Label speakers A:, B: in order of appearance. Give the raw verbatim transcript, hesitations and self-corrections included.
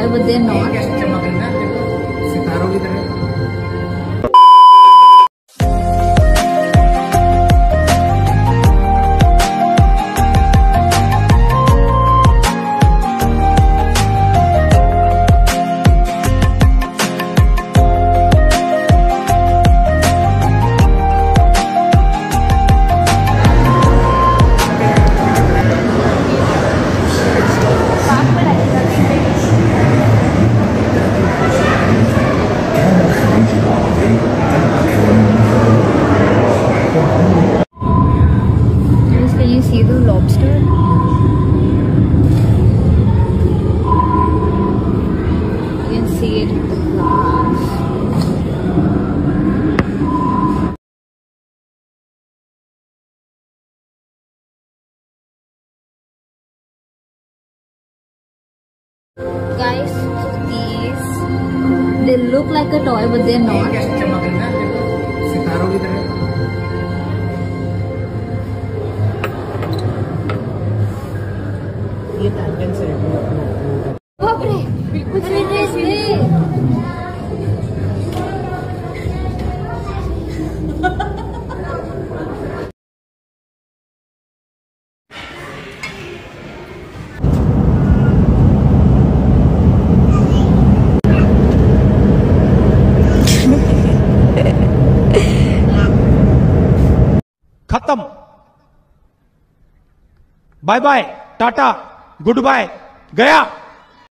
A: toy, but they're not.
B: कैसे चमक रही है ना, देखो सितारों की तरह।
A: Can you see the lobster? You can see it in the glass. Guys, so these, they look like a toy, but they're not.
B: कैसे चमक रही है ना, देखो सितारों की तरह। ये पैटर्न से
A: बाप रे, कुछ नहीं
C: खत्म, bye bye, tata, goodbye, गया।